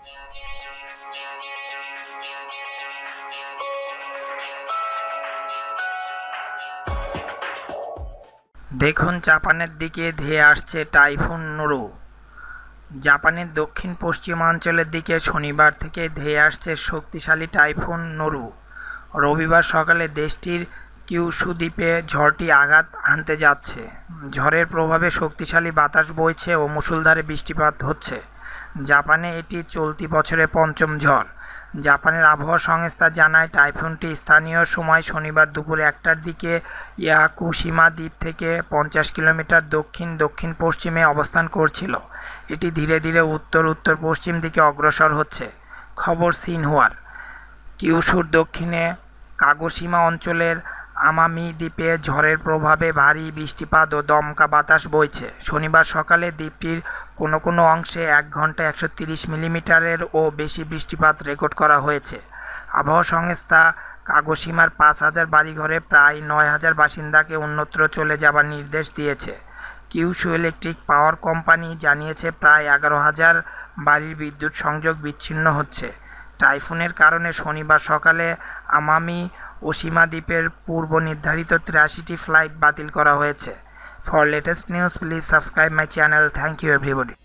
দেখুন জাপানের দিকে ধেয়ে আসছে টাইফুন নোরু। জাপানের দক্ষিণ পশ্চিমাঞ্চলের দিকে শনিবার থেকে ধেয়ে আসছে শক্তিশালী টাইফুন নোরু। রবিবার সকালে দেশটির কিউশু দ্বীপে ঝড়টি আঘাত হানতে যাচ্ছে। ঝড়ের প্রভাবে শক্তিশালী বাতাস বইছে ও মুষলধারে বৃষ্টিপাত হচ্ছে। জাপানে এটি চলতি বছরের পঞ্চম ঝড়। জাপানের আবহাওয়া সংস্থা জানায়, টাইফুনটি স্থানীয় সময় শনিবার দুপুর 1টার দিকে ইয়াকুশিমা দ্বীপ থেকে 50 কিলোমিটার দক্ষিণ পশ্চিমে অবস্থান করছিল। এটি ধীরে ধীরে উত্তর পশ্চিম দিকে অগ্রসর হচ্ছে। খবর সিনহুয়ার। কিউশুর দক্ষিণে কাগোশিমা অঞ্চলের আমামি দ্বীপে ঝড়ের প্রভাবে ভারী বৃষ্টিপাত ও দমকা বাতাস বইছে। শনিবার সকালে দ্বীপটির কোনো অংশে 1 ঘন্টায় 130 মিলিমিটারের ও বেশি বৃষ্টিপাত রেকর্ড করা হয়েছে। আবহাওয়া সংস্থা কাগোশিমার 5,000 বাড়িঘরে প্রায় 9,000 বাসিন্দাকে অন্যত্র চলে যাবার নির্দেশ দিয়েছে। কিউশু ইলেকট্রিক পাওয়ার কোম্পানি জানিয়েছে, প্রায় 11,000 বাড়ির বিদ্যুৎ সংযোগ বিচ্ছিন্ন হচ্ছে। টাইফুনের কারণে শনিবার সকালে আমামি ওশিমা দ্বীপের পূর্ব নির্ধারিত 83টি ফ্লাইট বাতিল করা হয়েছে। For latest news please subscribe my channel. Thank you everybody.